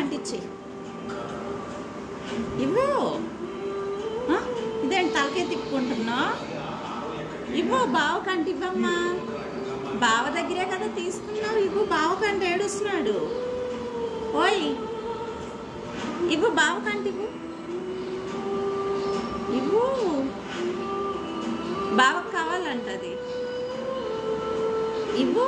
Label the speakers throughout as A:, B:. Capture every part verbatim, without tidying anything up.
A: కంటిచ్చి ఇవ్వు. ఇదేంటి తలకే తిప్పుకుంటున్నా? ఇవ్వు బావ కంటి ఇవ్వమ్మా. బావ దగ్గరే కదా తీసుకున్నావు. ఇవ్వు బావ కంటి ఏడుస్తున్నాడు. ఓయ్ ఇవ్వు బావ కంటి ఇవ్వు. ఇవ్వు బావకు కావాలంటది. ఇవ్వు.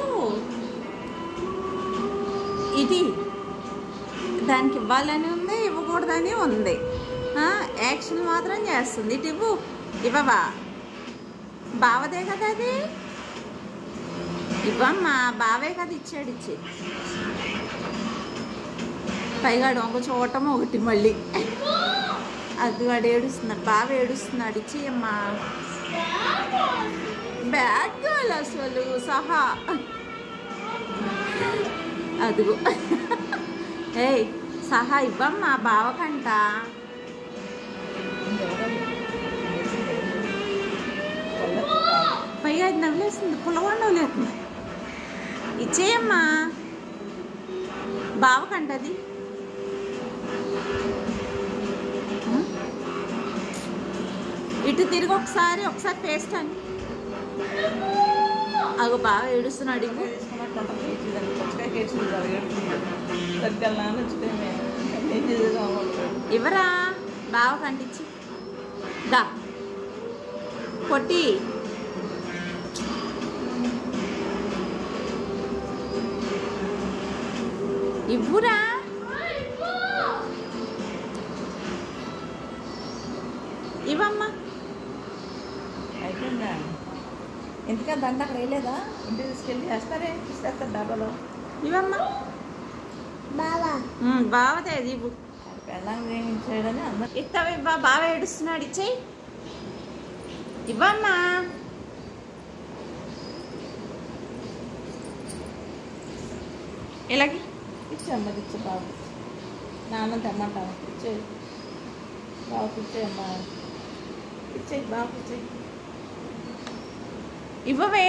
A: ఇది దానికి ఇవ్వాలని ఉంది, ఇవ్వకూడదని ఉంది. యాక్షన్ మాత్రం చేస్తుంది. ఇటు ఇవ్వు. ఇవ్వవా? బావదే కదా అది. ఇవ్వమ్మా. బావే కదా ఇచ్చాడు. ఇచ్చి పైగా దొంగ చూడటం ఒకటి మళ్ళీ. అది వాడు ఏడుస్తున్నాడు. బావ ఏడుస్తున్నాడు. ఇచ్చేయమ్మా. బ్యాడ్ గర్ల్ అసలు సహా. అదిగో ఏయ్ సహా ఇవ్వమ్మా బావకంట. పైగా అది నవ్వులేస్తుంది. పుల్లగొండ నవ్వులేస్తుంది. ఇచ్చేయమ్మా బావకంటది. ఇటు తిరిగి ఒకసారి ఒకసారి పేస్ట్ అని. అగో బాగా ఏడుస్తున్నాడు. ఇవ్వరా బావ కంటించి. దా పొట్టి. ఇవ్వురా. ఇవ్వమ్మా.
B: అయిపోయిందా? ఎందుకంటే దండ అక్కడ వేయలేదా? ఇంటికి తీసుకెళ్ళి వేస్తారే తీసుకొస్తారు డబ్బాలో.
A: ఇవ్వమ్మా.
C: బావా
A: బావదే అది ఇవ్వు.
B: పెళ్ళాంగా ఏమి చేయడని అందరు
A: ఇస్తావా? ఇవ్వ. బావ ఏడుస్తున్నాడు. ఇచ్చేయి. ఇవ్వమ్మా. ఇలాగే
B: ఇచ్చమ్మది. ఇచ్చే బాబు నాన్న తెమ్మంటాను. ఇచ్చేయి బాబుకి. ఇచ్చేయమ్మా. ఇచ్చేయి బాబుకి. ఇచ్చేయి.
A: ఇవ్వవే.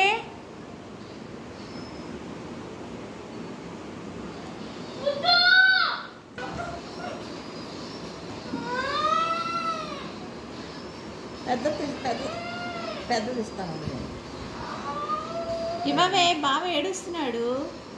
B: పెద్ద పెద్ద పెద్దది ఇస్తాను.
A: ఇవ్వవే. బావ ఏడుస్తున్నాడు.